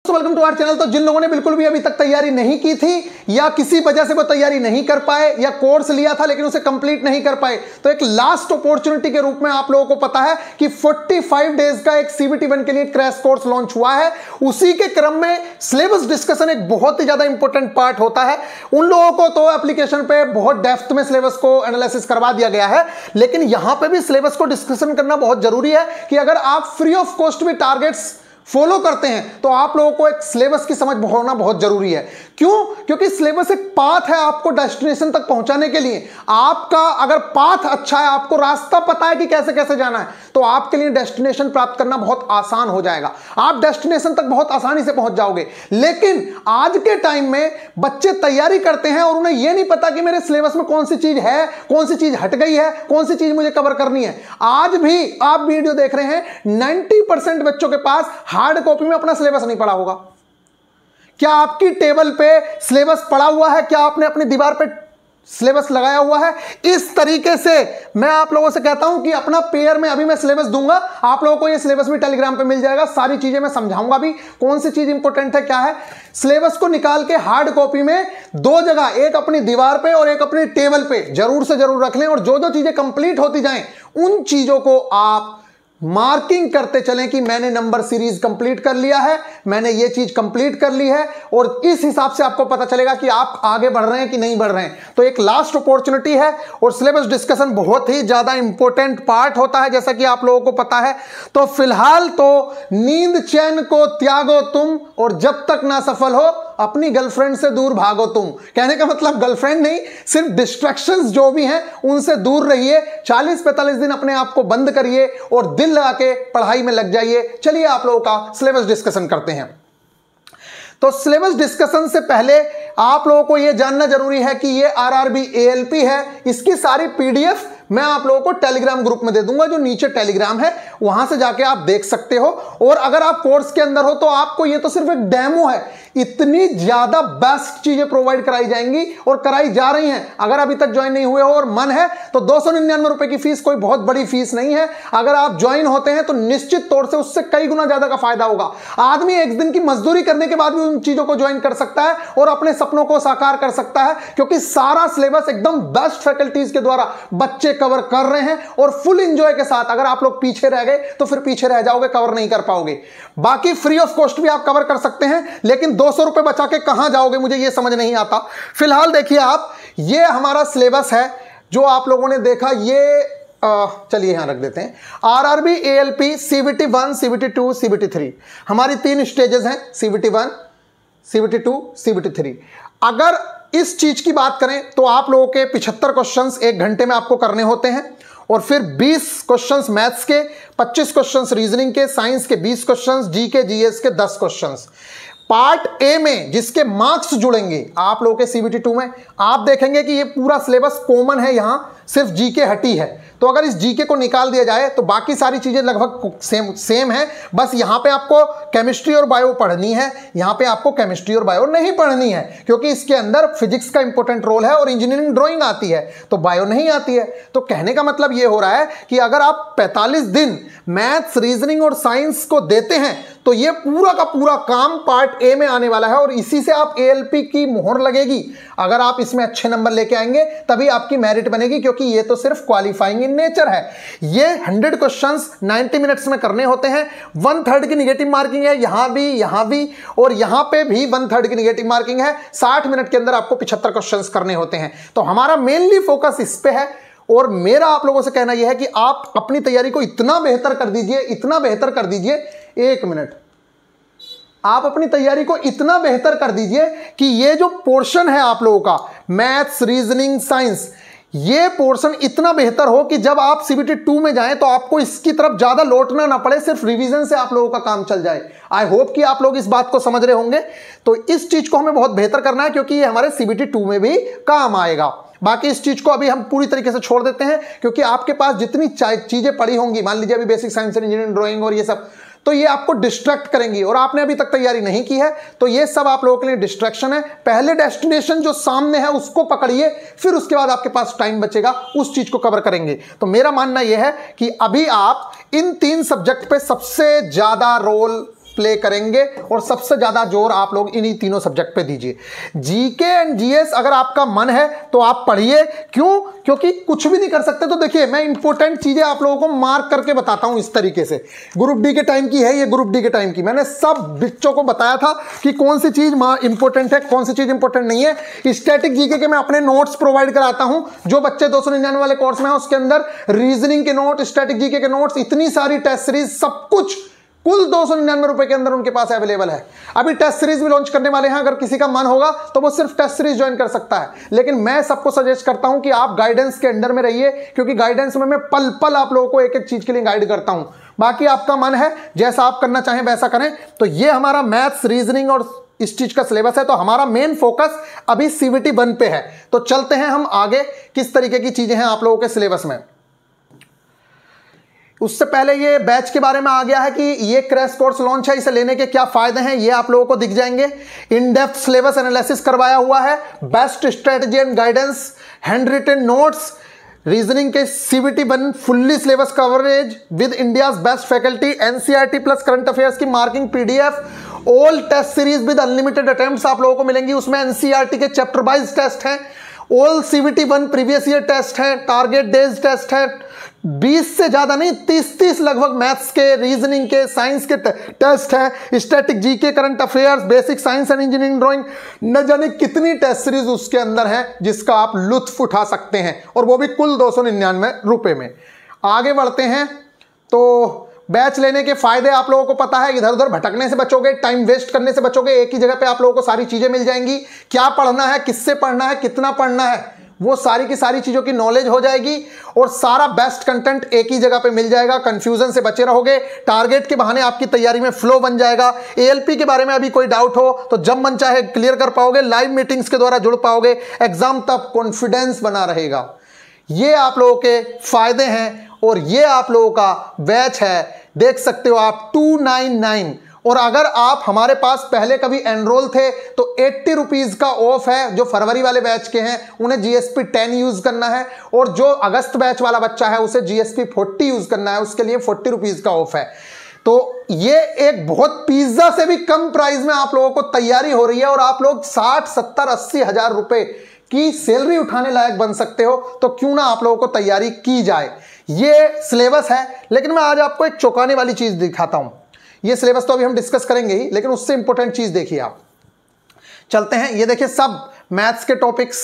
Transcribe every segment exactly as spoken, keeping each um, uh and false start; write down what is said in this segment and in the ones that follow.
Welcome to our channel. तो जिन लोगों ने बिल्कुल भी अभी तक तैयारी नहीं की थी या किसी वजह से वो तैयारी नहीं कर पाए या कोर्स लिया था लेकिन उसे कंप्लीट नहीं कर पाए, तो एक लास्ट अपॉर्चुनिटी के रूप में आप लोगों को पता है कि पैंतालीस डेज का एक सीबीटी वन के लिए क्रैश कोर्स लॉन्च हुआ है। उसी के क्रम में सिलेबस डिस्कशन एक बहुत ही ज्यादा इंपॉर्टेंट पार्ट होता है। उन लोगों को तो एप्लीकेशन पे बहुत डेप्थ में सिलेबस को एनालिसिस करवा दिया गया है, लेकिन यहां पे भी सिलेबस को डिस्कशन करना बहुत जरूरी है कि अगर आप फ्री ऑफ कॉस्ट भी टारगेट्स फॉलो करते हैं तो आप लोगों को एक सिलेबस की समझ होना बहुत जरूरी है। क्यों? क्योंकि सिलेबस एक पाथ है आपको डेस्टिनेशन तक पहुंचाने के लिए। आपका अगर पाथ अच्छा है, आपको रास्ता पता है कि कैसे कैसे जाना है, तो आपके लिए डेस्टिनेशन प्राप्त करना बहुत आसान हो जाएगा। आप डेस्टिनेशन तक बहुत आसानी से पहुंच जाओगे। लेकिन आज के टाइम में बच्चे तैयारी करते हैं और उन्हें यह नहीं पता कि मेरे सिलेबस में कौन सी चीज है, कौन सी चीज हट गई है, कौन सी चीज मुझे कवर करनी है। आज भी आप वीडियो देख रहे हैं, नब्बे परसेंट बच्चों के पास हार्ड कॉपी में अपना सिलेबस नहीं पढ़ा होगा। क्या आपकी टेबल पे सिलेबस पड़ा हुआ है? क्या आपने अपनी दीवार पे सिलेबस लगाया हुआ है? इस तरीके से मैं आप लोगों से कहता हूं कि अपना पेयर में अभी मैं सिलेबस दूंगा, आप लोगों को ये सिलेबस भी टेलीग्राम पे मिल जाएगा। सारी चीजें मैं समझाऊंगा भी, कौन सी चीज इंपॉर्टेंट है, क्या है। सिलेबस को निकाल के हार्ड कॉपी में दो जगह, एक अपनी दीवार पे और एक अपनी टेबल पे जरूर से जरूर रख लें। और जो जो चीजें कंप्लीट होती जाएं उन चीजों को आप मार्किंग करते चलें कि मैंने नंबर सीरीज कंप्लीट कर लिया है, मैंने ये चीज कंप्लीट कर ली है। और इस हिसाब से आपको पता चलेगा कि आप आगे बढ़ रहे हैं कि नहीं बढ़ रहे हैं। तो एक लास्ट अपॉर्चुनिटी है और सिलेबस डिस्कशन बहुत ही ज्यादा इंपॉर्टेंट पार्ट होता है, जैसा कि आप लोगों को पता है। तो फिलहाल तो नींद चैन को त्यागो तुम, और जब तक ना सफल हो अपनी गर्लफ्रेंड से दूर भागो तुम। कहने का मतलब गर्लफ्रेंड नहीं, सिर्फ डिस्ट्रैक्शंस जो भी हैं उनसे दूर रहिए। चालीस पैंतालीस दिन अपने आप को बंद करिए और दिल लगा के पढ़ाई में लग जाइए। चलिए आप लोगों का सिलेबस डिस्कशन करते हैं। तो सिलेबस डिस्कशन से पहले आप लोगों को यह जानना जरूरी है कि ये आरआरबी एएलपी है। इसकी सारी पीडीएफ मैं आप लोगों को टेलीग्राम ग्रुप में दे दूंगा, जो नीचे टेलीग्राम है वहां से जाके आप देख सकते हो। और अगर आप कोर्स के अंदर हो तो आपको ये तो सिर्फ एक डेमो है, इतनी ज्यादा बेस्ट चीजें प्रोवाइड कराई जाएंगी और कराई जा रही हैं। अगर अभी तक ज्वाइन नहीं हुए हो और मन है तो दो सौ निन्यानवे रुपए की फीस कोई बहुत बड़ी फीस नहीं है। अगर आप ज्वाइन होते हैं तो निश्चित तौर से उससे कई गुना ज्यादा का फायदा होगा। आदमी एक दिन की मजदूरी करने के बाद भी उन चीजों को ज्वाइन कर सकता है और अपने सपनों को साकार कर सकता है, क्योंकि सारा सिलेबस एकदम बेस्ट फैकल्टीज के द्वारा बच्चे कवर कर रहे हैं और फुल एंजॉय के साथ। अगर आप लोग पीछे रह गए तो फिर पीछे रह जाओगे, कवर नहीं कर पाओगे। बाकी फ्री ऑफ कॉस्ट भी आप कवर कर सकते हैं, लेकिन दो सौ रुपए बचा के कहां जाओगे मुझे यह समझ नहीं आता। फिलहाल देखिए आप, ये हमारा सिलेबस है जो आप लोगों ने देखा। ये चलिए यहां रख देते हैं। RRB ALP CBT one, CBT two, CBT three, हमारी तीन स्टेजेस हैं, CBT one, CBT two, CBT three. अगर इस चीज की बात करें तो आप लोगों के पचहत्तर क्वेश्चंस एक घंटे में आपको करने होते हैं, और फिर बीस क्वेश्चंस मैथ्स के, पच्चीस क्वेश्चंस रीजनिंग के, साइंस के बीस क्वेश्चंस, जी के जीएस के दस क्वेश्चंस। पार्ट ए में जिसके मार्क्स जुड़ेंगे आप लोगों के सीबीटी टू में, आप देखेंगे कि ये पूरा सिलेबस कॉमन है, यहां सिर्फ जीके हटी है। तो अगर इस जीके को निकाल दिया जाए तो बाकी सारी चीजें लगभग सेम सेम है। बस यहां पे आपको केमिस्ट्री और बायो पढ़नी है, यहां पे आपको केमिस्ट्री और बायो नहीं पढ़नी है, क्योंकि इसके अंदर फिजिक्स का इंपॉर्टेंट रोल है और इंजीनियरिंग ड्राइंग आती है, तो बायो नहीं आती है। तो कहने का मतलब यह हो रहा है कि अगर आप पैंतालीस दिन मैथ्स, रीजनिंग और साइंस को देते हैं तो ये पूरा का पूरा काम पार्ट ए में आने वाला है और इसी से आप एएलपी की मोहर लगेगी। अगर आप इसमें अच्छे नंबर लेके आएंगे तभी आपकी मेरिट बनेगी, क्योंकि ये तो सिर्फ क्वालिफाइंग इन नेचर है। ये हंड्रेड क्वेश्चंस नब्बे मिनट्स में करने होते हैं। वन थर्ड की निगेटिव मार्किंग है, यहां भी, यहां भी और यहां पे भी वन थर्ड की निगेटिव मार्किंग है। साठ मिनट के अंदर आपको पचहत्तर क्वेश्चंस करने होते हैं। तो हमारा मेनली फोकस इस पे है और मेरा आप लोगों से कहना यह है कि आप अपनी तैयारी को इतना बेहतर कर दीजिए, इतना बेहतर कर दीजिए, एक मिनट, आप अपनी तैयारी को इतना बेहतर कर दीजिए कि ये जो पोर्शन है आप लोगों का मैथ्स, रीजनिंग, साइंस, ये पोर्शन इतना बेहतर हो कि जब आप सीबीटी टू में जाएं तो आपको इसकी तरफ ज्यादा लौटना ना पड़े, सिर्फ रिवीजन से आप लोगों का काम चल जाए। आई होप कि आप लोग इस बात को समझ रहे होंगे। तो इस चीज को हमें बहुत बेहतर करना है, क्योंकि ये हमारे सीबीटी टू में भी काम आएगा। बाकी इस चीज को अभी हम पूरी तरीके से छोड़ देते हैं, क्योंकि आपके पास जितनी चीजें पड़ी होंगी, मान लीजिए अभी basic science and engineering drawing और ये सब, तो ये आपको डिस्ट्रैक्ट करेंगी और आपने अभी तक तैयारी नहीं की है तो ये सब आप लोगों के लिए डिस्ट्रैक्शन है। पहले डेस्टिनेशन जो सामने है उसको पकड़िए, फिर उसके बाद आपके पास टाइम बचेगा, उस चीज को कवर करेंगे। तो मेरा मानना यह है कि अभी आप इन तीन सब्जेक्ट पे सबसे ज्यादा रोल प्ले करेंगे और सबसे ज्यादा जोर आप लोग इन्हीं तीनों सब्जेक्ट पे दीजिए। जीके एंड जीएस अगर आपका मन है तो आप पढ़िए। क्यों? क्योंकि कुछ भी नहीं कर सकते तो देखिए मैं इंपॉर्टेंट चीजें आप लोगों को मार्क करके बताता हूं इस तरीके से। ग्रुप डी के टाइम की है ये, ग्रुप डी के टाइम की मैंने सब बच्चों को बताया था कि कौन सी चीज इंपॉर्टेंट है, कौन सी चीज इंपॉर्टेंट नहीं है। स्टैटिक जीके के मैं अपने नोट्स प्रोवाइड कराता हूं, जो बच्चे दो सौ निन्यानवे वाले कोर्स में है उसके अंदर रीजनिंग के नोट, स्टैटिक जीके के नोट्स, इतनी सारी टेस्ट सीरीज, सब कुछ कुल दो सौ निन्यानवे रुपए के अंदर उनके पास अवेलेबल है। अभी टेस्ट सीरीज भी लॉन्च करने वाले हैं, अगर किसी का मन होगा तो वो सिर्फ टेस्ट सीरीज ज्वाइन कर सकता है। लेकिन मैं सबको सजेस्ट करता हूं कि आप गाइडेंस के अंडर में रहिए, क्योंकि गाइडेंस में मैं पल पल आप लोगों को एक एक चीज के लिए गाइड करता हूं। बाकी आपका मन है, जैसा आप करना चाहें वैसा करें। तो ये हमारा मैथ्स, रीजनिंग और इस चीज का सिलेबस है। तो हमारा मेन फोकस अभी सीवीटी वन पे है। तो चलते हैं हम आगे, किस तरीके की चीजें हैं आप लोगों के सिलेबस में। उससे पहले ये बैच के बारे में आ गया है कि ये क्रैश कोर्स लॉन्च है, इसे लेने के क्या फायदे हैं ये आप लोगों को दिख जाएंगे। इन डेप्थ सिलेबस एनालिसिस करवाया हुआ है, best strategy and guidance, hand written notes, reasoning के CBT one fully syllabus coverage with India's best faculty, NCERT plus current affairs की marking PDF, all test series with unlimited attempts आप लोगों को मिलेंगी। उसमें एनसीईआरटी के चैप्टर वाइज टेस्ट हैं, all CBT one previous year test है, target days test है, बीस से ज्यादा नहीं तीस तीस लगभग मैथ्स के, रीजनिंग के, साइंस के टेस्ट है, static GK, current affairs, basic science and engineering drawing, न जाने कितनी टेस्ट सीरीज उसके अंदर है जिसका आप लुत्फ उठा सकते हैं, और वो भी कुल दो सौ निन्यानवे रुपए में। आगे बढ़ते हैं तो बैच लेने के फायदे आप लोगों को पता है, इधर उधर भटकने से बचोगे, टाइम वेस्ट करने से बचोगे, एक ही जगह पे आप लोगों को सारी चीजें मिल जाएंगी। क्या पढ़ना है, किससे पढ़ना है, कितना पढ़ना है, वो सारी की सारी चीजों की नॉलेज हो जाएगी, और सारा बेस्ट कंटेंट एक ही जगह पे मिल जाएगा। कंफ्यूजन से बचे रहोगे, टारगेट के बहाने आपकी तैयारी में फ्लो बन जाएगा। एएलपी के बारे में अभी कोई डाउट हो तो जब मन चाहे क्लियर कर पाओगे, लाइव मीटिंग्स के द्वारा जुड़ पाओगे, एग्जाम तक कॉन्फिडेंस बना रहेगा। ये आप लोगों के फायदे हैं, और ये आप लोगों का बैच है, देख सकते हो आप टू नाइन नाइन। और अगर आप हमारे पास पहले कभी एनरोल थे तो अस्सी रुपीस का ऑफ है। जो फरवरी वाले बैच के हैं उन्हें जीएसपी टेन यूज करना है, और जो अगस्त बैच वाला बच्चा है उसे जीएसपी फोर्टी यूज करना है, उसके लिए फोर्टी रुपीस का ऑफ है। तो ये एक बहुत पिज्जा से भी कम प्राइस में आप लोगों को तैयारी हो रही है, और आप लोग साठ सत्तर अस्सी हजार रुपए की सैलरी उठाने लायक बन सकते हो। तो क्यों ना आप लोगों को तैयारी की जाए। ये सिलेबस है, लेकिन मैं आज आपको एक चौंकाने वाली चीज दिखाता हूं। ये सिलेबस तो अभी हम डिस्कस करेंगे ही, लेकिन उससे इंपॉर्टेंट चीज देखिए आप। चलते हैं, ये देखिए सब मैथ्स के टॉपिक्स,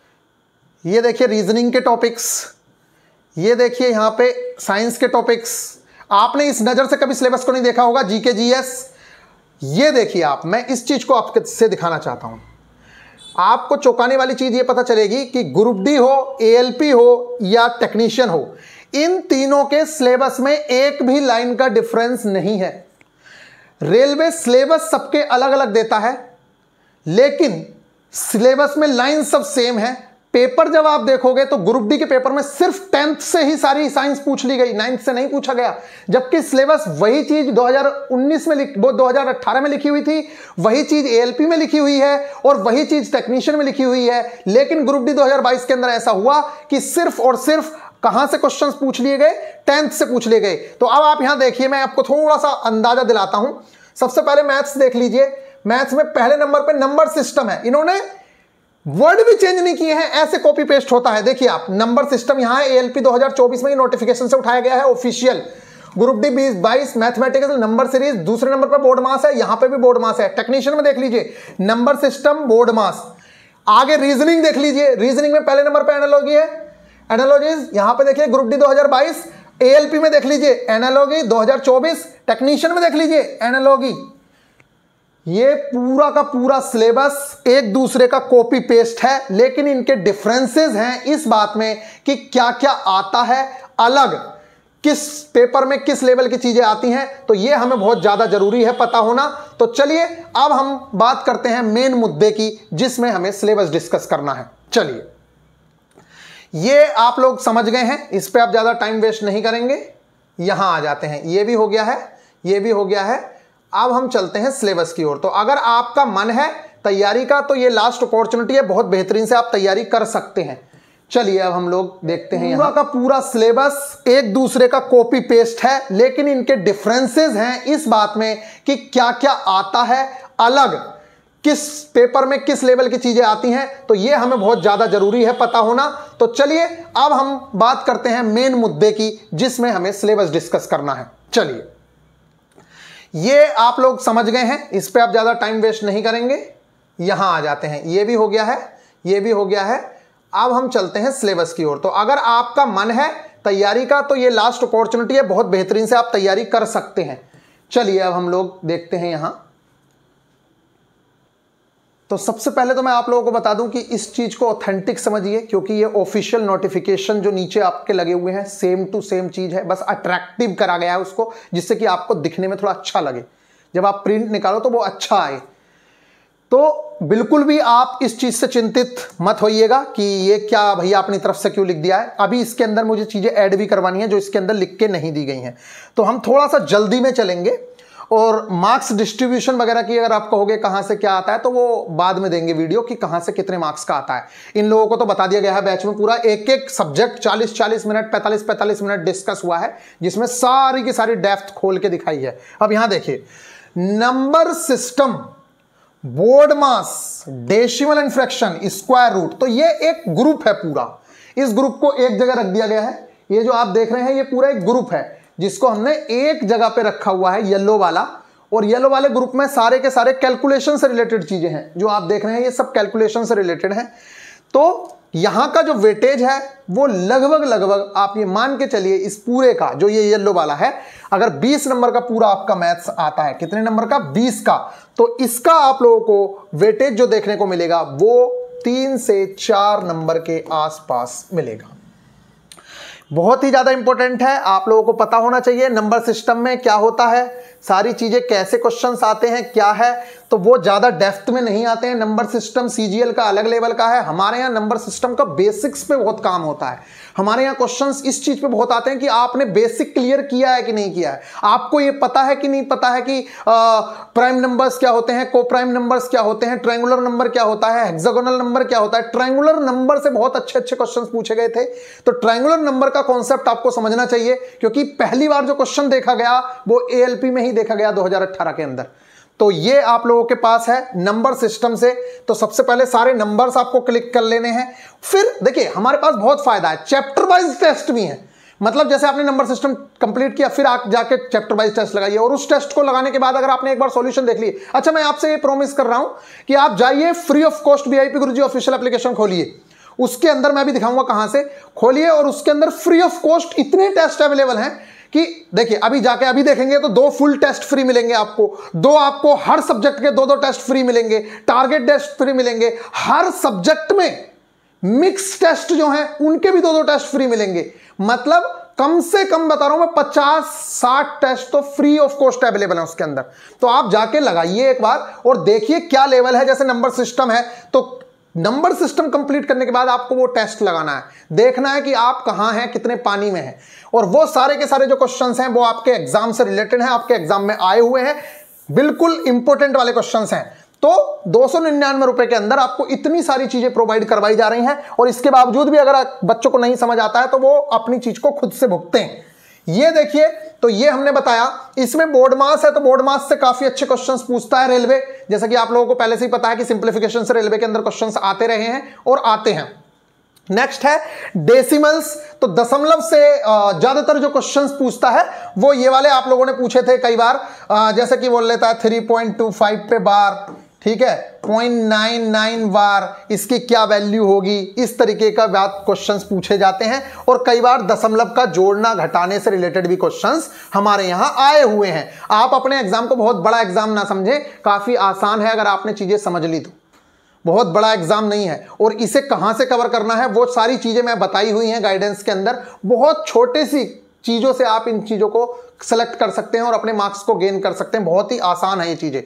ये देखिए रीजनिंग के टॉपिक्स, ये देखिए यहां पे साइंस के टॉपिक्स। आपने इस नजर से कभी सिलेबस को नहीं देखा होगा, जीके जीएस। ये देखिए आप, मैं इस चीज को आपसे दिखाना चाहता हूं। आपको चौंकाने वाली चीज ये पता चलेगी कि ग्रुप डी हो, एएलपी हो या टेक्नीशियन हो, इन तीनों के सिलेबस में एक भी लाइन का डिफरेंस नहीं है। रेलवे सिलेबस सबके अलग अलग देता है, लेकिन सिलेबस में लाइन सब सेम है। पेपर जब आप देखोगे तो ग्रुप डी के पेपर में सिर्फ टेंथ से ही सारी साइंस पूछ ली गई, नाइन्थ से नहीं पूछा गया। जबकि सिलेबस वही चीज दो हज़ार उन्नीस में लिख वो दो हज़ार अठारह में लिखी हुई थी, वही चीज एएलपी में लिखी हुई है, और वही चीज टेक्नीशियन में लिखी हुई है। लेकिन ग्रुप डी दो हज़ार बाईस के अंदर ऐसा हुआ कि सिर्फ और सिर्फ कहां से क्वेश्चंस पूछ लिए गए, टेंथ से पूछ लिए गए। तो अब आप यहां देखिए, मैं आपको थोड़ा सा अंदाजा दिलाता हूं। सबसे पहले मैथ्स देख लीजिए। मैथ्स में पहले नंबर पे नंबर सिस्टम है, इन्होंने वर्ड भी चेंज नहीं किए हैं, ऐसे कॉपी पेस्ट होता है। देखिए आप, नंबर सिस्टम यहां है, एएलपी दो हज़ार चौबीस में नोटिफिकेशन से उठाया गया है, ऑफिशियल। ग्रुप डी बीस बाईस मैथमेटिकल नंबर सीरीज, दूसरे नंबर पर बोर्ड मास है, यहां पे भी बोर्ड मास है। टेक्नीशियन में देख लीजिए, नंबर सिस्टम, बोर्ड मास। आगे रीजनिंग देख लीजिए, रीजनिंग में पहले नंबर पर एनालॉजी है, एनालॉजीज यहां पे देखिए ग्रुप डी दो हज़ार बाईस। एएलपी में देख लीजिए एनालॉजी दो हज़ार चौबीस, टेक्नीशियन में देख लीजिए एनालॉजी। ये पूरा का पूरा सिलेबस एक दूसरे का कॉपी पेस्ट है, लेकिन इनके डिफरेंसेस हैं इस बात में कि क्या क्या आता है अलग, किस पेपर में किस लेवल की चीजें आती हैं। तो ये हमें बहुत ज्यादा जरूरी है पता होना। तो चलिए अब हम बात करते हैं मेन मुद्दे की, जिसमें हमें सिलेबस डिस्कस करना है। चलिए, ये आप लोग समझ गए हैं, इस पे आप ज्यादा टाइम वेस्ट नहीं करेंगे। यहां आ जाते हैं, ये भी हो गया है, ये भी हो गया है। अब हम चलते हैं सिलेबस की ओर। तो अगर आपका मन है तैयारी का तो ये लास्ट अपॉर्चुनिटी है, बहुत बेहतरीन से आप तैयारी कर सकते हैं। चलिए अब हम लोग देखते हैं यहाँ का पूरा सिलेबस एक दूसरे का कॉपी पेस्ट है, लेकिन इनके डिफरेंसेस हैं इस बात में कि क्या क्या आता है अलग, किस पेपर में किस लेवल की चीजें आती हैं, तो ये हमें बहुत ज्यादा जरूरी है पता होना। तो चलिए अब हम बात करते हैं मेन मुद्दे की जिसमें हमें सिलेबस डिस्कस करना है। चलिए ये आप लोग समझ गए हैं, इस पे आप ज्यादा टाइम वेस्ट नहीं करेंगे। यहां आ जाते हैं, ये भी हो गया है, ये भी हो गया है। अब हम चलते हैं सिलेबस की ओर। तो अगर आपका मन है तैयारी का तो ये लास्ट अपॉर्चुनिटी है, बहुत बेहतरीन से आप तैयारी कर सकते हैं। चलिए अब हम लोग देखते हैं यहां। तो सबसे पहले तो मैं आप लोगों को बता दूं कि इस चीज को ऑथेंटिक समझिए, क्योंकि ये ऑफिशियल नोटिफिकेशन जो नीचे आपके लगे हुए हैं सेम टू सेम चीज है, बस अट्रैक्टिव करा गया है उसको, जिससे कि आपको दिखने में थोड़ा अच्छा लगे, जब आप प्रिंट निकालो तो वो अच्छा आए। तो बिल्कुल भी आप इस चीज से चिंतित मत होइएगा कि ये क्या भैया अपनी तरफ से क्यों लिख दिया है। अभी इसके अंदर मुझे चीजें ऐड भी करवानी है जो इसके अंदर लिख के नहीं दी गई हैं, तो हम थोड़ा सा जल्दी में चलेंगे। और मार्क्स डिस्ट्रीब्यूशन वगैरह की अगर आप कहोगे कहां से क्या आता है तो वो बाद में देंगे वीडियो कि कहां से कितने मार्क्स का आता है। इन लोगों को तो बता दिया गया है बैच में, पूरा एक एक सब्जेक्ट चालीस चालीस मिनट पैंतालीस पैंतालीस मिनट डिस्कस हुआ है, जिसमें सारी की सारी डेप्थ खोल के दिखाई है। अब यहां देखिए, number system, BODMAS, decimal and fraction, square root, तो ये एक ग्रुप है पूरा। इस ग्रुप को एक जगह रख दिया गया है। ये जो आप देख रहे हैं ये पूरा एक ग्रुप है जिसको हमने एक जगह पे रखा हुआ है, येलो वाला। और येलो वाले ग्रुप में सारे के सारे कैलकुलेशन से रिलेटेड चीजें हैं जो आप देख रहे हैं, ये सब कैलकुलेशन से रिलेटेड है। तो यहां का जो वेटेज है वो लगभग लगभग आप ये मान के चलिए, इस पूरे का जो ये येलो वाला है, अगर बीस नंबर का पूरा आपका मैथ्स आता है, कितने नंबर का, बीस का, तो इसका आप लोगों को वेटेज जो देखने को मिलेगा वो तीन से चार नंबर के आसपास मिलेगा। बहुत ही ज्यादा इंपॉर्टेंट है, आप लोगों को पता होना चाहिए नंबर सिस्टम में क्या होता है, सारी चीजें कैसे क्वेश्चंस आते हैं क्या है। तो वो ज्यादा डेप्थ में नहीं आते हैं। नंबर सिस्टम सीजीएल का अलग लेवल का है, हमारे यहाँ नंबर सिस्टम का बेसिक्स पे बहुत काम होता है। हमारे यहाँ क्वेश्चंस इस चीज पे बहुत आते हैं कि आपने बेसिक क्लियर किया है कि नहीं किया है, आपको ये पता है कि नहीं पता है कि प्राइम नंबर्स क्या होते हैं, को प्राइम नंबर्स क्या होते हैं, ट्रायंगुलर नंबर क्या होता है, हेक्सागोनल नंबर क्या होता है। ट्रायंगुलर नंबर से बहुत अच्छे अच्छे क्वेश्चन पूछे गए थे, तो ट्रायंगुलर नंबर का कॉन्सेप्ट आपको समझना चाहिए, क्योंकि पहली बार जो क्वेश्चन देखा गया वो एएलपी में ही देखा गया दो हज़ार अठारह के अंदर। तो ये आप लोगों के पास है नंबर सिस्टम से। तो सबसे पहले सारे नंबर्स आपको क्लिक कर लेने हैं। फिर देखिए हमारे पास बहुत फायदा है, चैप्टर वाइज टेस्ट भी है। मतलब जैसे आपने नंबर सिस्टम कंप्लीट किया, फिर आप जाके चैप्टर वाइज टेस्ट लगाइए, और उस टेस्ट को लगाने के बाद अगर आपने एक बार सॉल्यूशन देख ली, अच्छा मैं आपसे ये प्रॉमिस कर रहा हूं कि आप जाइए free of cost VIP Guruji official application खोलिए, उसके अंदर मैं भी दिखाऊंगा कहां से खोलिए, और उसके अंदर फ्री ऑफ कॉस्ट इतने टेस्ट अवेलेबल हैं कि देखिए अभी जाके अभी देखेंगे तो दो फुल टेस्ट फ्री मिलेंगे आपको, दो आपको हर सब्जेक्ट के दो दो टेस्ट फ्री मिलेंगे, टारगेट टेस्ट फ्री मिलेंगे, हर सब्जेक्ट में मिक्स टेस्ट जो हैं उनके भी दो दो टेस्ट फ्री मिलेंगे। मतलब कम से कम बता रहा हूं मैं पचास साठ टेस्ट तो फ्री ऑफ कॉस्ट अवेलेबल है उसके अंदर। तो आप जाके लगाइए एक बार और देखिए क्या लेवल है। जैसे नंबर सिस्टम है तो नंबर सिस्टम कंप्लीट करने के बाद आपको वो टेस्ट लगाना है, देखना है कि आप कहां हैं, कितने पानी में हैं, और वो सारे के सारे जो क्वेश्चंस हैं वो आपके एग्जाम से रिलेटेड हैं, आपके एग्जाम में आए हुए हैं, बिल्कुल इंपॉर्टेंट वाले क्वेश्चंस हैं। तो दो सौ निन्यानवे रुपए के अंदर आपको इतनी सारी चीजें प्रोवाइड करवाई जा रही हैं, और इसके बावजूद भी अगर बच्चों को नहीं समझ आता है तो वो अपनी चीज को खुद से भुगते हैं। ये देखिए, तो ये हमने बताया। इसमें बोर्ड मास है तो बोर्ड मास से काफी अच्छे क्वेश्चंस पूछता है रेलवे, जैसा कि आप लोगों को पहले से ही पता है कि सिंप्लीफिकेशन से रेलवे के अंदर क्वेश्चंस आते रहे हैं और आते हैं। नेक्स्ट है डेसिमल्स, तो दशमलव से ज्यादातर जो क्वेश्चंस पूछता है वो ये वाले आप लोगों ने पूछे थे कई बार, जैसे कि बोल लेता है थ्री पॉइंट टू फाइव पे बार, ठीक है, पॉइंट नाइन नाइन बार, इसकी क्या वैल्यू होगी, इस तरीके का बात क्वेश्चंस पूछे जाते हैं। और कई बार दशमलव का जोड़ना घटाने से रिलेटेड भी क्वेश्चंस हमारे यहां आए हुए हैं। आप अपने एग्जाम को बहुत बड़ा एग्जाम ना समझें, काफी आसान है अगर आपने चीजें समझ ली तो, बहुत बड़ा एग्जाम नहीं है। और इसे कहां से कवर करना है वो सारी चीजें मैं बताई हुई हैं गाइडेंस के अंदर। बहुत छोटे सी चीजों से आप इन चीजों को सेलेक्ट कर सकते हैं और अपने मार्क्स को गेन कर सकते हैं, बहुत ही आसान है ये चीजें।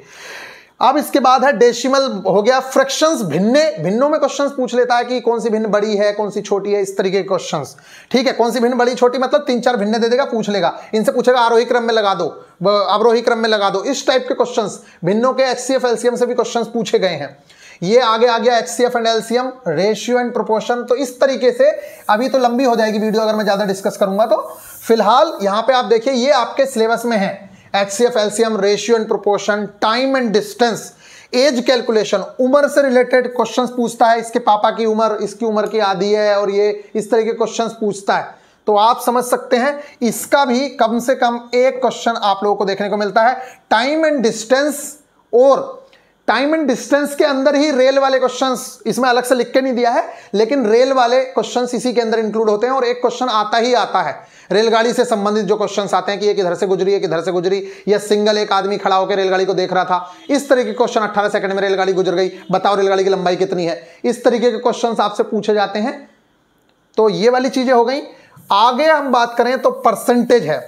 अब इसके बाद है डेसिमल हो गया, फ्रैक्शंस, भिन्ने, भिन्नों में क्वेश्चंस पूछ लेता है कि कौन सी भिन्न बड़ी है, कौन सी छोटी है, इस तरीके के क्वेश्चंस, ठीक है। कौन सी भिन्न बड़ी छोटी मतलब तीन चार भिन्ने दे देगा, पूछ लेगा, इनसे पूछेगा आरोही क्रम में लगा दो, अवरोही क्रम में लगा दो, इस टाइप के क्वेश्चंस, भिन्नों के एचसीएफ एलसीएम से भी क्वेश्चंस पूछे गए हैं। ये आगे आ गया HCF and LCM, ratio and proportion. तो इस तरीके से अभी तो लंबी हो जाएगी वीडियो अगर मैं ज्यादा डिस्कस करूंगा तो। फिलहाल यहां पे आप देखिए ये आपके सिलेबस में है, HCF LCM, ratio and proportion, time and distance, age calculation, उम्र से रिलेटेड क्वेश्चंस पूछता है, इसके पापा की उम्र इसकी उम्र की आधी है और ये इस तरह के क्वेश्चंस पूछता है। तो आप समझ सकते हैं इसका भी कम से कम एक क्वेश्चन आप लोगों को देखने को मिलता है। टाइम एंड डिस्टेंस, और टाइम एंड डिस्टेंस के अंदर ही रेल वाले क्वेश्चंस, इसमें अलग से लिख के नहीं दिया है लेकिन रेल वाले क्वेश्चंस इसी के अंदर इंक्लूड होते हैं। और एक क्वेश्चन आता ही आता है रेलगाड़ी से संबंधित जो क्वेश्चंस आते हैं कि ये किधर से गुजरी है किधर से गुजरी, या सिंगल एक आदमी खड़ा होकर रेलगाड़ी को देख रहा था, इस तरह के क्वेश्चन, अट्ठारह सेकंड में रेलगाड़ी गुजर गई, बताओ रेलगाड़ी की लंबाई कितनी है, इस तरीके के क्वेश्चंस आपसे पूछे जाते हैं। तो ये वाली चीजें हो गई। आगे हम बात करें तो परसेंटेज है।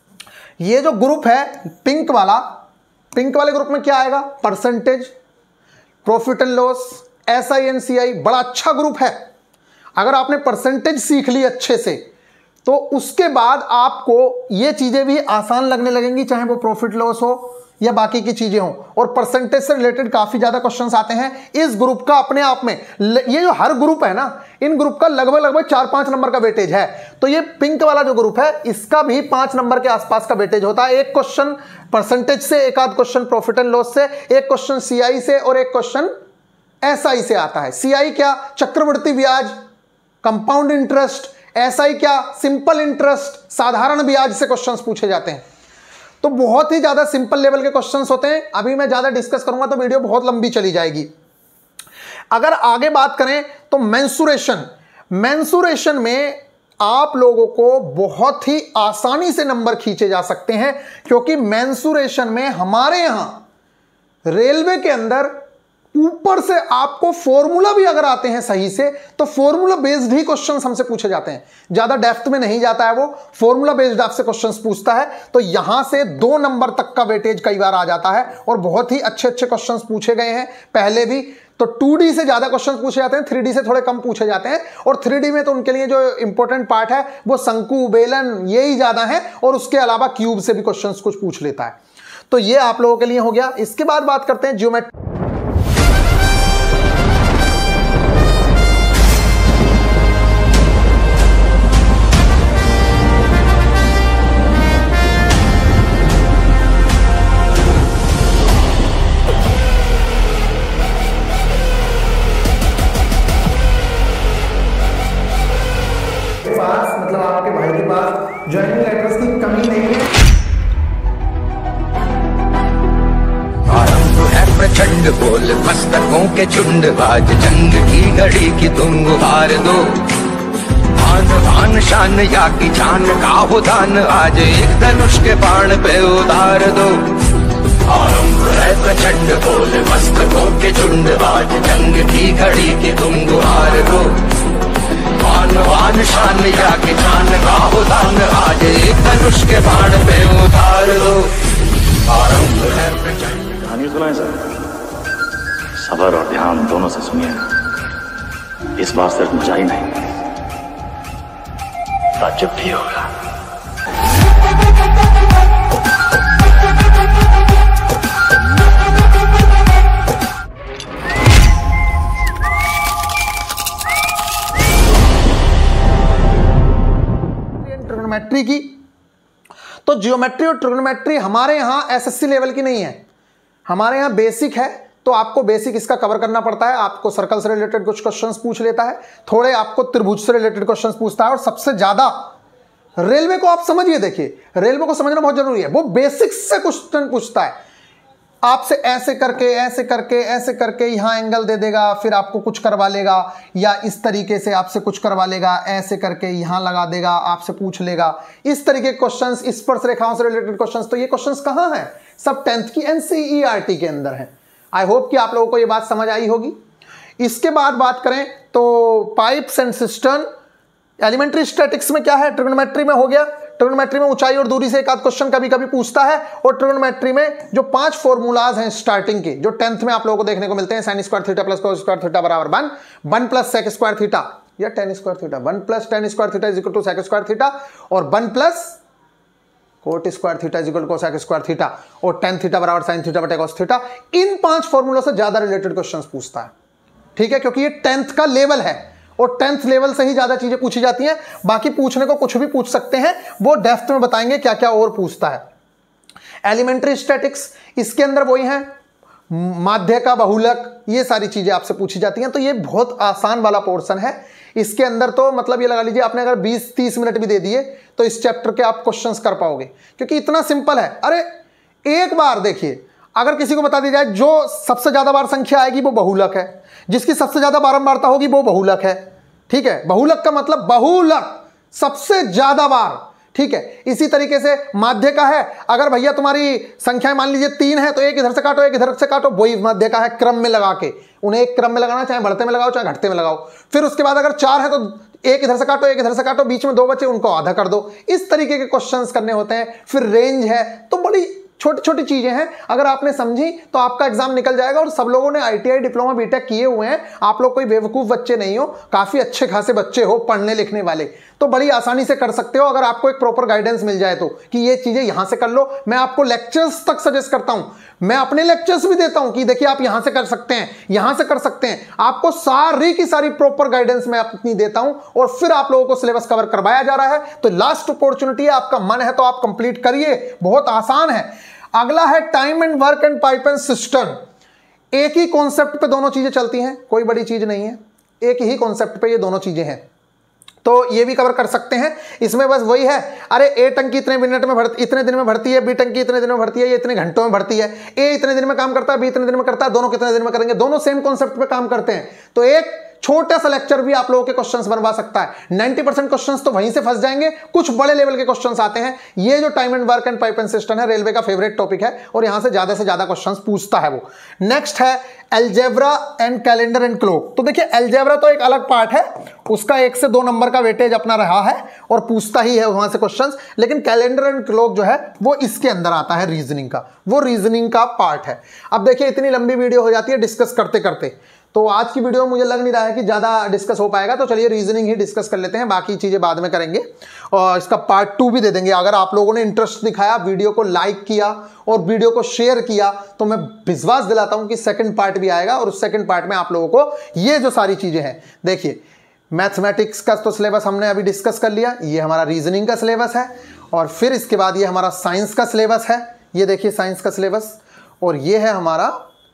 ये जो ग्रुप है पिंक वाला, पिंक वाले ग्रुप में क्या आएगा, percentage, profit and loss, SI and CI, बड़ा अच्छा ग्रुप है। अगर आपने परसेंटेज सीख ली अच्छे से तो उसके बाद आपको ये चीजें भी आसान लगने लगेंगी, चाहे वो प्रॉफिट लॉस हो या बाकी की चीजें हो। और परसेंटेज से रिलेटेड काफी ज्यादा क्वेश्चंस आते हैं इस ग्रुप का अपने आप में। ये जो हर ग्रुप है ना, इन ग्रुप का लगभग लगभग चार पांच नंबर का वेटेज है। तो ये पिंक वाला जो ग्रुप है इसका भी पांच नंबर के आसपास का वेटेज होता है। एक क्वेश्चन परसेंटेज से, एक आध क्वेश्चन प्रॉफिट एंड लॉस से, एक क्वेश्चन सीआई से और एक क्वेश्चन एसआई से आता है। सीआई क्या, चक्रवृद्धि ब्याज, कंपाउंड इंटरेस्ट, एसआई क्या, सिंपल इंटरेस्ट, साधारण ब्याज से क्वेश्चंस पूछे जाते हैं। तो बहुत ही ज्यादा सिंपल लेवल के क्वेश्चंस होते हैं। अभी मैं ज्यादा डिस्कस करूंगा तो वीडियो बहुत लंबी चली जाएगी। अगर आगे बात करें तो मेंसुरेशन, मेंसुरेशन में आप लोगों को बहुत ही आसानी से नंबर खींचे जा सकते हैं, क्योंकि मेंसुरेशन में हमारे यहां रेलवे के अंदर ऊपर से आपको फॉर्मूला भी अगर आते हैं सही से तो फॉर्मूला बेस्ड ही क्वेश्चंस हमसे पूछे जाते हैं, ज्यादा डेप्थ में नहीं जाता है वो, फॉर्मूला बेस्ड आपसे क्वेश्चंस पूछता है। तो यहां से दो नंबर तक का वेटेज कई बार आ जाता है और बहुत ही अच्छे अच्छे क्वेश्चंस पूछे गए हैं पहले भी। तो टू डी से ज्यादा क्वेश्चन पूछे जाते हैं, थ्री डी से थोड़े कम पूछे जाते हैं। और थ्री डी में तो उनके लिए जो इंपॉर्टेंट पार्ट है वो शंकु, बेलन, यही ज्यादा है, और उसके अलावा क्यूब से भी क्वेश्चन कुछ पूछ लेता है। तो ये आप लोगों के लिए हो गया। इसके बाद बात करते हैं ज्योमेट्री। मतलब आपके भाई के पास ज्वाइनिंग लेटर्स की कमी नहीं है। आरंभ है प्रचंड बोल मस्तकों के झुंड, आज जंग की घड़ी की तुम गुहार दो। भान भान शान या की जान का हो दान, आज एक धनुष के बाण पे उतार दो। आरंभ है प्रचंड बोल मस्तकों के झुंड, आज जंग की घड़ी की तुम गुहार दो। मान वान शान या के जान का हो दान, आज एक धनुष के बाण पे उतार दो। आरंभ है प्रचंड। कहानी सुनाए सर, सबर और ध्यान दोनों से सुनिए। इस बार सिर्फ मजा ही नहीं, ताज्जुब भी होगा। ट्रिग्नोमेट्री की, तो जियोमेट्री और ट्रिग्नोमेट्री हमारे यहां एसएससी लेवल की नहीं है, हमारे यहां बेसिक है। तो आपको बेसिक इसका कवर करना पड़ता है। आपको सर्कल से रिलेटेड कुछ क्वेश्चंस पूछ लेता है, थोड़े आपको त्रिभुज से रिलेटेड क्वेश्चंस पूछता है, और सबसे ज्यादा रेलवे को आप समझिए, देखिए रेलवे को समझना बहुत जरूरी है। वो बेसिक्स से क्वेश्चन पूछता है आपसे, ऐसे करके ऐसे करके ऐसे करके यहाँ एंगल दे देगा, फिर आपको कुछ करवा लेगा, या इस तरीके से आपसे कुछ करवा लेगा, ऐसे करके यहाँ लगा देगा, आपसे पूछ लेगा, इस तरीके के क्वेश्चंस, स्पर्श रेखाओं से रिलेटेड क्वेश्चंस। तो ये क्वेश्चंस कहाँ हैं, सब टेंथ की एनसीईआरटी के अंदर है। आई होप कि आप लोगों को ये बात समझ आई होगी। इसके बाद बात करें तो pipes and cistern, elementary statistics में क्या है, ट्रिग्नोमेट्री में हो गया। ट्रिग्नोमेट्री में ऊंचाई और दूरी से एक आध क्वेश्चन कभी कभी पूछता है। और ट्रिग्नोमेट्री में जो पांच फॉर्मूलाज हैं स्टार्टिंग के, जो टेंथ में आप लोगों को देखने को मिलते हैं, sine square theta plus cos square theta बराबर one, one plus sec square theta या tan square theta, one plus tan square theta is equal to sec square theta, और one plus cot square theta is equal to cosec square theta, और tan theta बराबर sine theta बटे cos theta. इन पांच फॉर्मूलों से ज्यादा related questions पूछता है। ठीक है, क्योंकि ये टेंथ का लेवल है और टेंथ लेवल से ही ज्यादा चीजें पूछी जाती हैं। बाकी पूछने को कुछ भी पूछ सकते हैं, वो डेप्थ में बताएंगे क्या क्या और पूछता है। एलिमेंट्री स्टैटिक्स, इसके अंदर वही है माध्य का बहुलक, ये सारी चीजें आपसे पूछी जाती हैं। तो ये बहुत आसान वाला पोर्शन है। इसके अंदर तो मतलब ये लगा लीजिए आपने अगर बीस तीस मिनट भी दे दिए तो इस चैप्टर के आप क्वेश्चंस कर पाओगे, क्योंकि इतना सिंपल है। अरे एक बार देखिए, अगर किसी को बता दी जाए जो सबसे ज्यादा बार संख्या आएगी वो बहुलक है, जिसकी सबसे ज्यादा बारंबारता होगी वो बहुलक है। ठीक है, बहुलक का मतलब बहुलक सबसे ज्यादा बार। ठीक है, इसी तरीके से माध्य का है, अगर भैया तुम्हारी संख्याएं मान लीजिए तीन है तो एक इधर से काटो एक इधर से काटो, वही माध्य का है, क्रम में लगा के। उन्हें एक क्रम में लगाना, चाहे बढ़ते में लगाओ चाहे घटते में लगाओ। फिर उसके बाद अगर चार है तो एक इधर से काटो एक इधर से काटो, बीच में दो बचे उनको आधा कर दो। इस तरीके के क्वेश्चंस करने होते हैं। फिर रेंज है, तो बड़ी छोटी छोटी चीजें हैं, अगर आपने समझी तो आपका एग्जाम निकल जाएगा। और सब लोगों ने आईटीआई डिप्लोमा बीटेक किए हुए हैं, आप लोग कोई बेवकूफ बच्चे नहीं हो, काफी अच्छे खासे बच्चे हो पढ़ने लिखने वाले, तो बड़ी आसानी से कर सकते हो अगर आपको एक प्रॉपर गाइडेंस मिल जाए तो, कि ये चीजें यहां से कर लो। मैं आपको लेक्चर्स तक सजेस्ट करता हूं, मैं अपने लेक्चर्स भी देता हूं कि देखिए आप यहां से कर सकते हैं, यहां से कर सकते हैं। आपको सारी की सारी प्रॉपर गाइडेंस मैं अपनी देता हूं और फिर आप लोगों को सिलेबस कवर करवाया जा रहा है। तो लास्ट अपॉर्चुनिटी है, आपका मन है तो आप कंप्लीट करिए, बहुत आसान है। अगला है time and work and pipe and cistern. एक ही कॉन्सेप्ट पे दोनों चीजें चलती हैं, कोई बड़ी चीज नहीं है, एक ही कॉन्सेप्ट पे ये दोनों चीजें हैं, तो ये भी कवर कर सकते हैं। इसमें बस वही है, अरे ए टंकी इतने मिनट में भरती इतने दिन में भरती है, बी टंकी इतने दिन में भरती है, ये इतने घंटों में भरती है। ए इतने दिन में काम करता है, बी इतने दिन में करता है, दोनों कितने दिन में करेंगे, दोनों सेम कॉन्सेप्ट पे काम करते हैं। तो एक छोटा सा लेक्चर भी आप लोगों के क्वेश्चंस बनवा सकता है। नब्बे परसेंट क्वेश्चंस तो वहीं से फंस जाएंगे, कुछ बड़े लेवल के क्वेश्चंस आते हैं। ये जो time and work and pipe and cistern है, रेलवे का फेवरेट टॉपिक है और यहां से ज्यादा से ज्यादा क्वेश्चंस पूछता है वो। नेक्स्ट है algebra and calendar and clock. तो देखिए अलजेब्रा तो एक अलग पार्ट है, उसका एक से दो नंबर का वेटेज अपना रहा है और पूछता ही है वहां से क्वेश्चंस। लेकिन कैलेंडर एंड क्लॉक जो है वो इसके अंदर आता है, रीजनिंग का, वो रीजनिंग का पार्ट है। अब देखिए इतनी लंबी वीडियो हो जाती है डिस्कस करते करते, तो आज की वीडियो में मुझे लग नहीं रहा है कि ज़्यादा डिस्कस हो पाएगा, तो चलिए रीजनिंग ही डिस्कस कर लेते हैं, बाकी चीज़ें बाद में करेंगे और इसका पार्ट टू भी दे देंगे। अगर आप लोगों ने इंटरेस्ट दिखाया, वीडियो को लाइक किया और वीडियो को शेयर किया, तो मैं विश्वास दिलाता हूं कि सेकंड पार्ट भी आएगा और उस सेकंड पार्ट में आप लोगों को ये जो सारी चीज़ें हैं, देखिए मैथमेटिक्स का तो सिलेबस हमने अभी डिस्कस कर लिया, ये हमारा रीजनिंग का सिलेबस है, और फिर इसके बाद ये हमारा साइंस का सिलेबस है, ये देखिए साइंस का सिलेबस, और ये है हमारा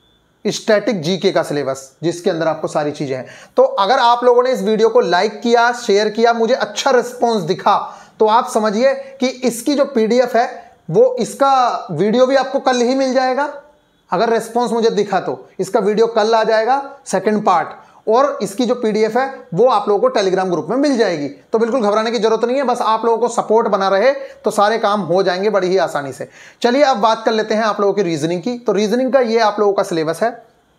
स्टैटिक जीके का सिलेबस जिसके अंदर आपको सारी चीजें हैं। तो अगर आप लोगों ने इस वीडियो को लाइक किया, शेयर किया, मुझे अच्छा रिस्पॉन्स दिखा, तो आप समझिए कि इसकी जो पीडीएफ है वो, इसका वीडियो भी आपको कल ही मिल जाएगा। अगर रिस्पॉन्स मुझे दिखा तो इसका वीडियो कल आ जाएगा सेकंड पार्ट, और इसकी जो पीडीएफ है वो आप लोगों को टेलीग्राम ग्रुप में मिल जाएगी। तो बिल्कुल घबराने की जरूरत नहीं है, बस आप लोगों को सपोर्ट बना रहे तो सारे काम हो जाएंगे बड़ी ही आसानी से। चलिए अब बात कर लेते हैं आप लोगों की रीजनिंग की। तो रीजनिंग का ये आप लोगों का सिलेबस है,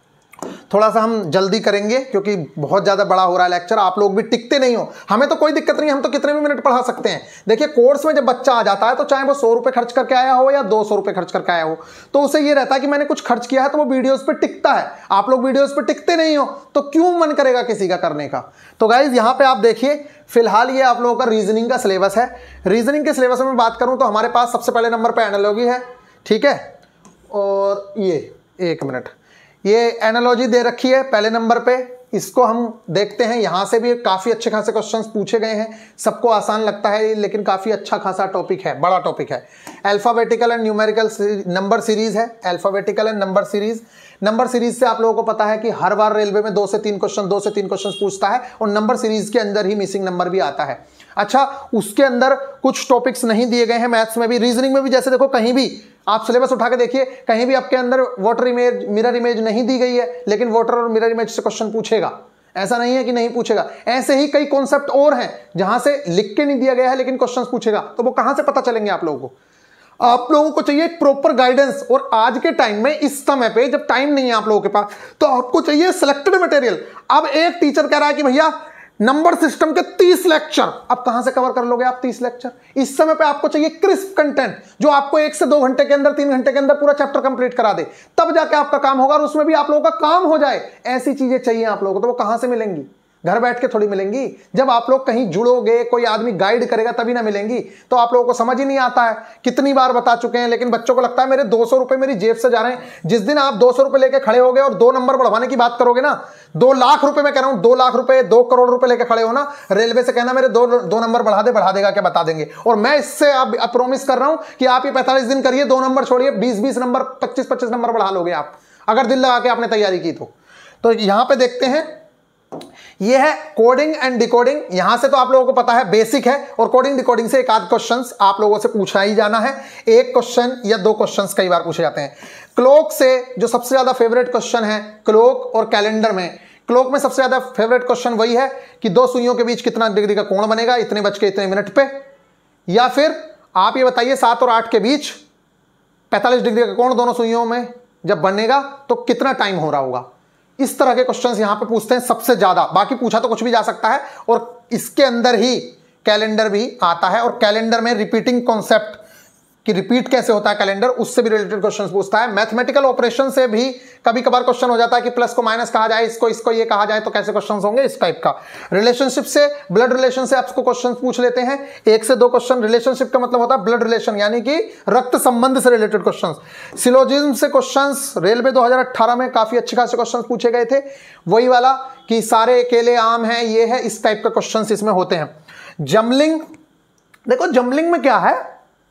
थोड़ा सा हम जल्दी करेंगे क्योंकि बहुत ज़्यादा बड़ा हो रहा है लेक्चर, आप लोग भी टिकते नहीं हो। हमें तो कोई दिक्कत नहीं, हम तो कितने भी मिनट पढ़ा सकते हैं। देखिए कोर्स में जब बच्चा आ जाता है तो चाहे वो सौ रुपये खर्च करके आया हो या दो सौ रुपये खर्च करके आया हो, तो उसे ये रहता है कि मैंने कुछ खर्च किया है तो वो वीडियोस पे टिकता है। आप लोग वीडियोस पे टिकते नहीं हो तो क्यों मन करेगा किसी का करने का। तो गाइज यहाँ पे आप देखिए, फिलहाल ये आप लोगों का रीजनिंग का सिलेबस है। रीजनिंग के सिलेबस में बात करूँ तो हमारे पास सबसे पहले नंबर पर एनालॉजी है, ठीक है, और ये एक मिनट, ये एनालॉजी दे रखी है पहले नंबर पे, इसको हम देखते हैं। यहाँ से भी काफ़ी अच्छे खासे क्वेश्चंस पूछे गए हैं, सबको आसान लगता है लेकिन काफ़ी अच्छा खासा टॉपिक है, बड़ा टॉपिक है। Alphabetical and numerical number series है, alphabetical and number series. Number series से आप लोगों को पता है कि हर बार रेलवे में दो से तीन क्वेश्चन दो से तीन क्वेश्चन पूछता है और नंबर सीरीज के अंदर ही मिसिंग नंबर भी आता है। अच्छा, उसके अंदर कुछ टॉपिक्स नहीं दिए गए हैं मैथ्स में भी, रीजनिंग में भी। जैसे देखो कहीं भी आप सिलेबस उठा के देखिए, कहीं भी आपके अंदर वाटर इमेज, मिरर इमेज नहीं दी गई है, लेकिन वाटर और मिरर इमेज से क्वेश्चन पूछेगा। ऐसा नहीं है कि नहीं पूछेगा, ऐसे ही कई कॉन्सेप्ट और हैं जहां से लिख के नहीं दिया गया है लेकिन क्वेश्चन पूछेगा। तो वो कहां से पता चलेंगे आप लोगों को? आप लोगों को चाहिए प्रॉपर गाइडेंस। और आज के टाइम में, इस समय पे जब टाइम नहीं है आप लोगों के पास, तो आपको चाहिए सिलेक्टेड मटेरियल। अब एक टीचर कह रहा है कि भैया नंबर सिस्टम के तीस लेक्चर, अब कहां से कवर कर लोगे आप तीस लेक्चर? इस समय पे आपको चाहिए क्रिस्प कंटेंट जो आपको एक से दो घंटे के अंदर, तीन घंटे के अंदर पूरा चैप्टर कंप्लीट करा दे, तब जाके आपका काम होगा और उसमें भी आप लोगों का काम हो जाए। ऐसी चीजें चाहिए आप लोगों को, तो वो कहां से मिलेंगी? घर बैठ के थोड़ी मिलेंगी। जब आप लोग कहीं जुड़ोगे, कोई आदमी गाइड करेगा तभी ना मिलेंगी। तो आप लोगों को समझ ही नहीं आता है, कितनी बार बता चुके हैं, लेकिन बच्चों को लगता है मेरे दो सौ रुपए मेरी जेब से जा रहे हैं। जिस दिन आप दो सौ रुपए लेके खड़े होगे और दो नंबर बढ़वाने की बात करोगे ना, दो लाख रुपए मैं कह रहा हूं, दो लाख रुपए दो करोड़ रुपए लेके खड़े हो ना, रेलवे से कहना मेरे दो दो नंबर बढ़ा दे, बढ़ा देगा क्या, बता देंगे। और मैं इससे आप प्रॉमिस कर रहा हूं कि आप ये पैंतालीस दिन करिए, दो नंबर छोड़िए, बीस बीस नंबर, पच्चीस पच्चीस नंबर बढ़ा लोगे आप, अगर दिल लगा के आपने तैयारी की तो। तो यहां पे देखते हैं, ये है कोडिंग एंड डिकोडिंग। यहां से तो आप लोगों को पता है बेसिक है, और कोडिंग डिकोडिंग से एक आध क्वेश्चंस आप लोगों से पूछा ही जाना है। एक क्वेश्चन या दो क्वेश्चंस कई बार पूछे जाते हैं। क्लॉक से जो सबसे ज्यादा फेवरेट क्वेश्चन है क्लॉक और कैलेंडर में, क्लॉक में सबसे ज्यादा फेवरेट क्वेश्चन वही है कि दो सुइयों के बीच कितना डिग्री का कोण बनेगा इतने बज के इतने मिनट पे, या फिर आप ये बताइए सात और आठ के बीच पैंतालीस डिग्री का कोण दोनों सुइयों में जब बनेगा तो कितना टाइम हो रहा होगा। इस तरह के क्वेश्चंस यहां पे पूछते हैं सबसे ज्यादा। बाकी पूछा तो कुछ भी जा सकता है, और इसके अंदर ही कैलेंडर भी आता है, और कैलेंडर में रिपीटिंग कॉन्सेप्ट कि रिपीट कैसे होता है कैलेंडर, उससे भी रिलेटेड क्वेश्चंस पूछता है। मैथमेटिकल ऑपरेशन से भी कभी कभार क्वेश्चन हो जाता है कि प्लस को माइनस कहा जाए, इसको इसको ये कहा जाए तो कैसे क्वेश्चंस होंगे, इस टाइप का। रिलेशनशिप से, ब्लड रिलेशन से आपको क्वेश्चन पूछ लेते हैं, एक से दो क्वेश्चन। रिलेशनशिप का मतलब होता है ब्लड रिलेशन, यानी कि रक्त संबंध से रिलेटेड क्वेश्चन। सिलोजिज्म से क्वेश्चंस रेलवे दो हजार अठारह में काफी अच्छे खासे क्वेश्चन पूछे गए थे, वही वाला कि सारे केले आम हैं, ये है, इस टाइप का क्वेश्चन इसमें होते हैं। जमलिंग, देखो जमलिंग में क्या है,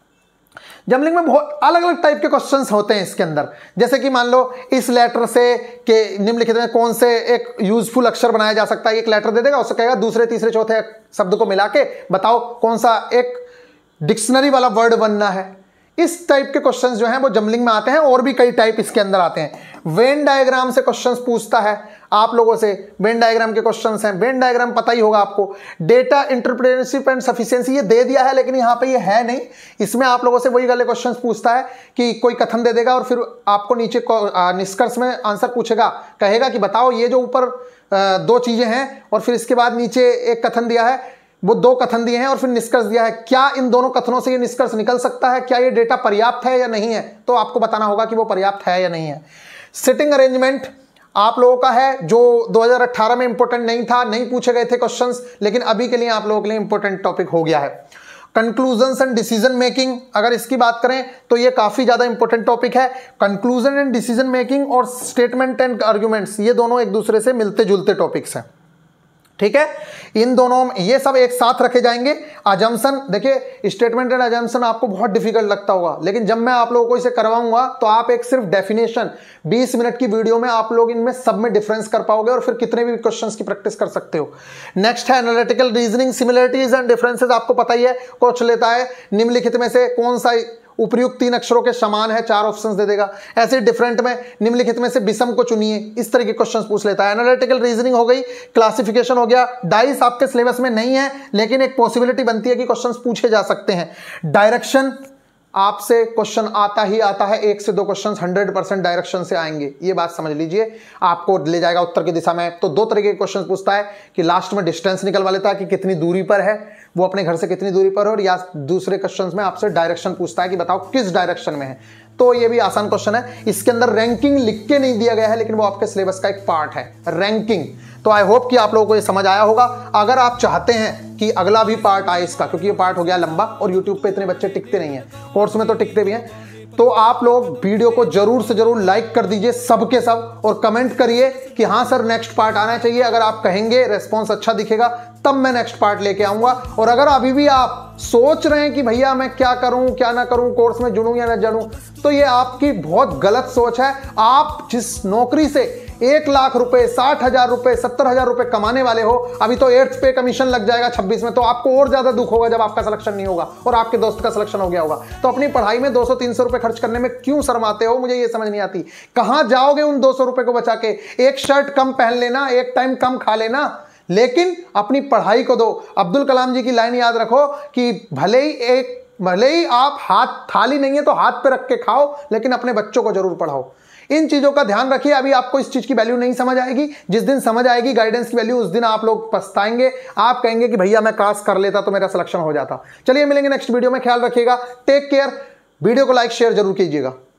जमलिंग में बहुत अलग अलग टाइप के क्वेश्चंस होते हैं इसके अंदर। जैसे कि मान लो इस लेटर से के निम्नलिखित में कौन से एक यूजफुल अक्षर बनाया जा सकता है, एक लेटर दे देगा, उससे कहेगा दूसरे तीसरे चौथे शब्द को मिला के बताओ कौन सा एक डिक्शनरी वाला वर्ड बनना है। इस टाइप के क्वेश्चंस जो हैं वो जमलिंग में आते हैं, और भी कई टाइप इसके अंदर आते हैं। वेन डायग्राम से क्वेश्चंस पूछता है आप लोगों से, वेन डायग्राम के क्वेश्चंस हैं, वेन डायग्राम पता ही होगा आपको। डेटा इंटरप्रेटरशिप एंड सफिशिएंसी ये दे दिया है, लेकिन यहाँ पे ये है नहीं। इसमें आप लोगों से वही वाले क्वेश्चंस पूछता है कि कोई कथन दे देगा और फिर आपको नीचे निष्कर्ष में आंसर पूछेगा, कहेगा कि बताओ ये जो ऊपर दो चीजें हैं और फिर इसके बाद नीचे एक कथन दिया है, वो दो कथन दिए हैं और फिर निष्कर्ष दिया है, क्या इन दोनों कथनों से ये निष्कर्ष निकल सकता है, क्या ये डेटा पर्याप्त है या नहीं है, तो आपको बताना होगा कि वो पर्याप्त है या नहीं है। सिटिंग अरेंजमेंट आप लोगों का है, जो दो हज़ार अठारह में इंपॉर्टेंट नहीं था, नहीं पूछे गए थे क्वेश्चंस, लेकिन अभी के लिए आप लोगों के लिए इंपॉर्टेंट टॉपिक हो गया है। कंक्लूजन्स एंड डिसीजन मेकिंग, अगर इसकी बात करें तो ये काफी ज्यादा इंपॉर्टेंट टॉपिक है। कंक्लूजन एंड डिसीजन मेकिंग और स्टेटमेंट एंड आर्ग्यूमेंट्स, ये दोनों एक दूसरे से मिलते जुलते टॉपिक्स हैं, ठीक है। इन दोनों ये सब एक साथ रखे जाएंगे। अजम्पशन, देखिए स्टेटमेंट एंड अजम्पशन आपको बहुत डिफिकल्ट लगता होगा, लेकिन जब मैं आप लोगों को इसे करवाऊंगा तो आप एक सिर्फ डेफिनेशन बीस मिनट की वीडियो में आप लोग इनमें सब में डिफरेंस कर पाओगे और फिर कितने भी क्वेश्चंस की प्रैक्टिस कर सकते हो। नेक्स्ट है analytical reasoning, similarities and differences, आपको पता ही है कुछ लेता है निम्नलिखित में से कौन सा उपयुक्त तीन अक्षरों के समान है, चार ऑप्शंस दे देगा। ऐसे डिफरेंट में निम्नलिखित में से विषम को चुनिए, इस तरह के क्वेश्चंस पूछ लेता है। एनालिटिकल रीजनिंग हो गई, क्लासिफिकेशन हो गया। डाइस आपके सिलेबस में नहीं है, लेकिन एक पॉसिबिलिटी बनती है कि क्वेश्चंस पूछे जा सकते हैं। डायरेक्शन, आपसे क्वेश्चन आता ही आता है, एक से दो क्वेश्चंस हंड्रेड परसेंट डायरेक्शन से आएंगे, ये बात समझ लीजिए। आपको ले जाएगा उत्तर की दिशा में। तो दो तरह के क्वेश्चन पूछता है कि लास्ट में डिस्टेंस निकलवा लेता है कि कितनी दूरी पर है, वो अपने घर से कितनी दूरी पर हो, और या दूसरे क्वेश्चंस में आपसे डायरेक्शन पूछता है कि बताओ किस डायरेक्शन में है। तो ये भी आसान क्वेश्चन है। इसके अंदर रैंकिंग लिख के नहीं दिया गया है, लेकिन वो आपके सिलेबस का एक पार्ट है, रैंकिंग। तो आई होप कि आप लोगों को ये समझ आया होगा। अगर आप चाहते हैं कि अगला भी पार्ट आए इसका, क्योंकि ये पार्ट हो गया लंबा और यूट्यूब पे इतने बच्चे टिकते नहीं हैं, कोर्स में तो टिकते भी हैं, तो आप लोग वीडियो को जरूर से जरूर लाइक कर दीजिए सब के सब, और कमेंट करिए कि हाँ सर नेक्स्ट पार्ट आना चाहिए। अगर आप कहेंगे, रेस्पॉन्स अच्छा दिखेगा, तब मैं नेक्स्ट पार्ट लेके आऊंगा। और अगर अभी भी आप सोच रहे हैं कि भैया मैं क्या करूं क्या ना करूं, कोर्स में जुड़ूं या ना जुड़ूं, तो ये आपकी बहुत गलत सोच है। आप जिस नौकरी से एक लाख रुपए, साठ हजार रुपए, सत्तर हजार रुपए कमाने वाले हो, अभी तो एट्थ पे कमीशन लग जाएगा छब्बीस में, तो आपको और ज्यादा दुख होगा जब आपका सिलेक्शन नहीं होगा और आपके दोस्त का सिलेक्शन हो गया होगा। तो अपनी पढ़ाई में दो सौ तीन सौ रुपए खर्च करने में क्यों शर्माते हो, मुझे ये समझ नहीं आती। कहां जाओगे उन दो सौ रुपए को बचा के? एक शर्ट कम पहन लेना, एक टाइम कम खा लेना, लेकिन अपनी पढ़ाई को दो। अब्दुल कलाम जी की लाइन याद रखो कि भले ही एक भले ही आप हाथ थाली नहीं है तो हाथ पे रख के खाओ, लेकिन अपने बच्चों को जरूर पढ़ाओ। इन चीजों का ध्यान रखिए। अभी आपको इस चीज की वैल्यू नहीं समझ आएगी, जिस दिन समझ आएगी गाइडेंस की वैल्यू, उस दिन आप लोग पछताएंगे। आप कहेंगे कि भैया मैं काश कर लेता तो मेरा सिलेक्शन हो जाता। चलिए मिलेंगे नेक्स्ट वीडियो में, ख्याल रखिएगा, टेक केयर। वीडियो को लाइक शेयर जरूर कीजिएगा।